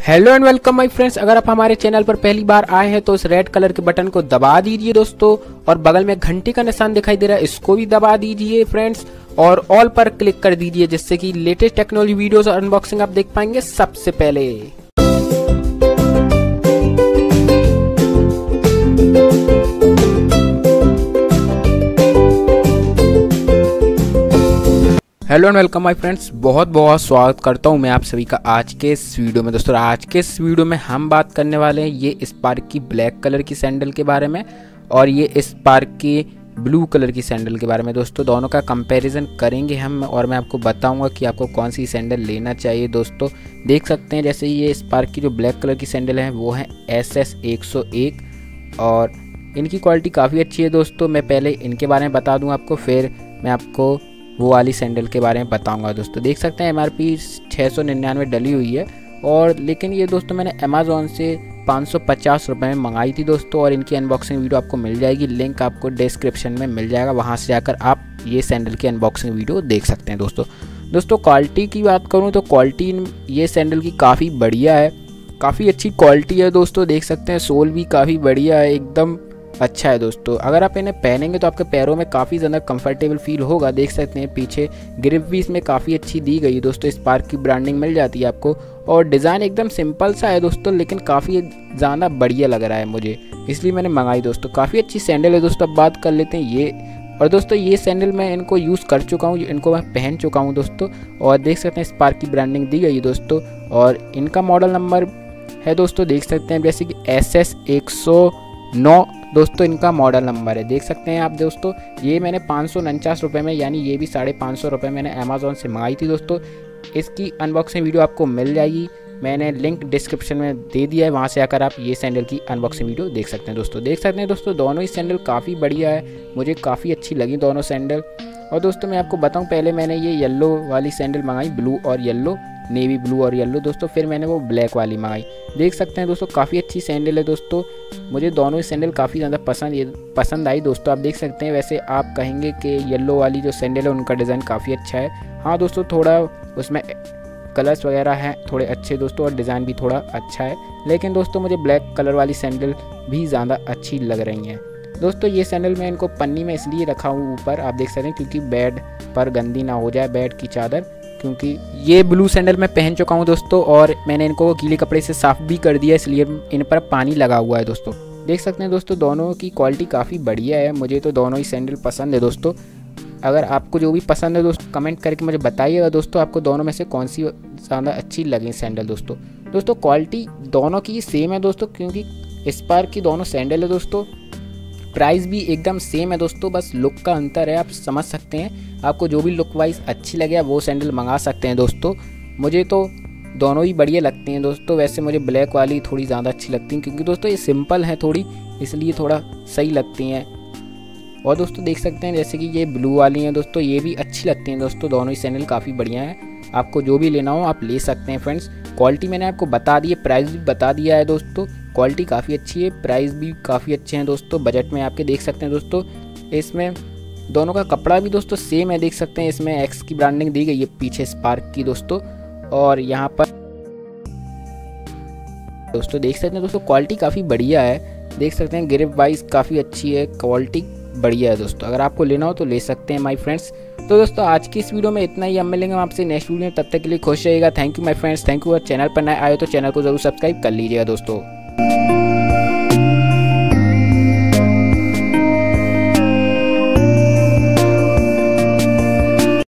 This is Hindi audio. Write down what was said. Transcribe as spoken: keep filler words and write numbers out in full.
Hello and welcome my friends. अगर आप हमारे चैनल पर पहली बार आए हैं तो इस रेड कलर के बटन को दबा दीजिए दोस्तों, और बगल में घंटी का निशान दिखाई दे रहा है इसको भी दबा दीजिए फ्रेंड्स, और ऑल पर क्लिक कर दीजिए जिससे कि लेटेस्ट टेक्नोलॉजी वीडियोस और अनबॉक्सिंग आप देख पाएंगे सबसे पहले। Hello and welcome my friends, बहुत बहुत स्वागत करता हूं मैं आप सभी का आज के इस वीडियो में। दोस्तों आज के इस वीडियो में हम बात करने वाले हैं ये स्पार्क की ब्लैक कलर की सैंडल के बारे में और ये स्पार्क की ब्लू कलर की सैंडल के बारे में। दोस्तों दोनों का कंपैरिजन करेंगे हम और मैं आपको बताऊंगा कि आपको कौन सी सैंडल लेना चाहिए। दोस्तों देख सकते हैं जैसे ये स्पार्क की जो ब्लैक कलर की सैंडल है वो है एस एस एक सौ एक और इनकी क्वालिटी काफ़ी अच्छी है। दोस्तों मैं पहले इनके बारे में बता दूँ आपको, फिर मैं आपको वो वाली सैंडल के बारे में बताऊंगा। दोस्तों देख सकते हैं एम आर पी छः सौ निन्यानवे डली हुई है, और लेकिन ये दोस्तों मैंने अमेज़ॉन से पाँच सौ पचास रुपये में मंगाई थी दोस्तों, और इनकी अनबॉक्सिंग वीडियो आपको मिल जाएगी, लिंक आपको डिस्क्रिप्शन में मिल जाएगा, वहाँ से जाकर आप ये सैंडल की अनबॉक्सिंग वीडियो देख सकते हैं। दोस्तों दोस्तों क्वालिटी की बात करूँ तो क्वालिटी ये सैंडल की काफ़ी बढ़िया है, काफ़ी अच्छी क्वालिटी है। दोस्तों देख सकते हैं सोल भी काफ़ी बढ़िया है, एकदम अच्छा है। दोस्तों अगर आप इन्हें पहनेंगे तो आपके पैरों में काफ़ी ज़्यादा कंफर्टेबल फील होगा। देख सकते हैं पीछे ग्रिप भी इसमें काफ़ी अच्छी दी गई है दोस्तों, स्पार्क की ब्रांडिंग मिल जाती है आपको, और डिज़ाइन एकदम सिंपल सा है दोस्तों, लेकिन काफ़ी ज़्यादा बढ़िया लग रहा है मुझे, इसलिए मैंने मंगाई। दोस्तों काफ़ी अच्छी सैंडल है। दोस्तों अब बात कर लेते हैं ये, और दोस्तों ये सैंडल मैं इनको यूज़ कर चुका हूँ, इनको मैं पहन चुका हूँ दोस्तों, और देख सकते हैं स्पार्क की ब्रांडिंग दी गई है दोस्तों, और इनका मॉडल नंबर है दोस्तों देख सकते हैं जैसे कि एस एस एक सौ नौ दोस्तों इनका मॉडल नंबर है। देख सकते हैं आप दोस्तों, ये मैंने पाँच सौ उनचास रुपये में, यानी ये भी साढ़े पाँच सौ रुपये मैंने अमेज़ॉन से मंगाई थी दोस्तों। इसकी अनबॉक्सिंग वीडियो आपको मिल जाएगी, मैंने लिंक डिस्क्रिप्शन में दे दिया है, वहाँ से आकर आप ये सैंडल की अनबॉक्सिंग वीडियो देख सकते हैं। दोस्तों देख सकते हैं दोस्तों दोनों ही सैंडल काफ़ी बढ़िया है, मुझे काफ़ी अच्छी लगी दोनों सैंडल। और दोस्तों मैं आपको बताऊं, पहले मैंने ये येलो वाली सैंडल मंगाई, ब्लू और येलो, नेवी ब्लू और येलो दोस्तों, फिर मैंने वो ब्लैक वाली मंगाई। देख सकते हैं दोस्तों काफ़ी अच्छी सैंडल है दोस्तों, मुझे दोनों ही सैंडल काफ़ी ज़्यादा पसंद पसंद आई दोस्तों। आप देख सकते हैं, वैसे आप कहेंगे कि येलो वाली जो सैंडल है उनका डिज़ाइन काफ़ी अच्छा है। हाँ दोस्तों थोड़ा उसमें कलर्स वगैरह हैं थोड़े अच्छे दोस्तों, और डिज़ाइन भी थोड़ा अच्छा है, लेकिन दोस्तों मुझे ब्लैक कलर वाली सैंडल भी ज़्यादा अच्छी लग रही हैं। दोस्तों ये सैंडल मैं इनको पन्नी में इसलिए रखा हूँ ऊपर, आप देख सकते हैं, क्योंकि बेड पर गंदी ना हो जाए बेड की चादर, क्योंकि ये ब्लू सैंडल मैं पहन चुका हूँ दोस्तों, और मैंने इनको गीले कपड़े से साफ़ भी कर दिया, इसलिए इन पर पानी लगा हुआ है दोस्तों। देख सकते हैं दोस्तों दोनों की क्वालिटी काफ़ी बढ़िया है, मुझे तो दोनों ही सैंडल पसंद है दोस्तों। अगर आपको जो भी पसंद है दोस्तों कमेंट करके मुझे बताइएगा दोस्तों, आपको दोनों में से कौन सी ज़्यादा अच्छी लगी सैंडल। दोस्तों दोस्तों क्वालिटी दोनों की सेम है दोस्तों, क्योंकि स्पार्क की दोनों सैंडल है दोस्तों, प्राइस भी एकदम सेम है दोस्तों, बस लुक का अंतर है, आप समझ सकते हैं। आपको जो भी लुक वाइज अच्छी लगे वो सैंडल मंगा सकते हैं दोस्तों। मुझे तो दोनों ही बढ़िया लगती हैं दोस्तों, वैसे मुझे ब्लैक वाली थोड़ी ज़्यादा अच्छी लगती हैं, क्योंकि दोस्तों ये सिंपल है थोड़ी, इसलिए थोड़ा सही लगती हैं। और दोस्तों देख सकते हैं जैसे कि ये ब्लू वाली हैं दोस्तों, ये भी अच्छी लगती हैं दोस्तों, दोनों ही सैंडल काफ़ी बढ़िया हैं, आपको जो भी लेना हो आप ले सकते हैं फ्रेंड्स। क्वालिटी मैंने आपको बता दी है, प्राइस भी बता दिया है दोस्तों, क्वालिटी काफ़ी अच्छी है, प्राइस भी काफ़ी अच्छे हैं दोस्तों, बजट में आपके देख सकते हैं दोस्तों। इसमें दोनों का कपड़ा भी दोस्तों सेम है, देख सकते हैं इसमें एक्स की ब्रांडिंग दी गई है पीछे स्पार्क की दोस्तों, और यहाँ पर दोस्तों देख सकते हैं दोस्तों क्वालिटी काफ़ी बढ़िया है, देख सकते हैं ग्रिप वाइज काफ़ी अच्छी है, क्वालिटी बढ़िया है दोस्तों। अगर आपको लेना हो तो ले सकते हैं माय फ्रेंड्स। तो दोस्तों आज की इस वीडियो में इतना ही, हम मिलेंगे आपसे नेक्स्ट वीडियो में, तब तक के लिए खुश रहिएगा। Thank you my friends, thank you. और चैनल पर नए आए तो चैनल को जरूर सब्सक्राइब कर लीजिएगा दोस्तों।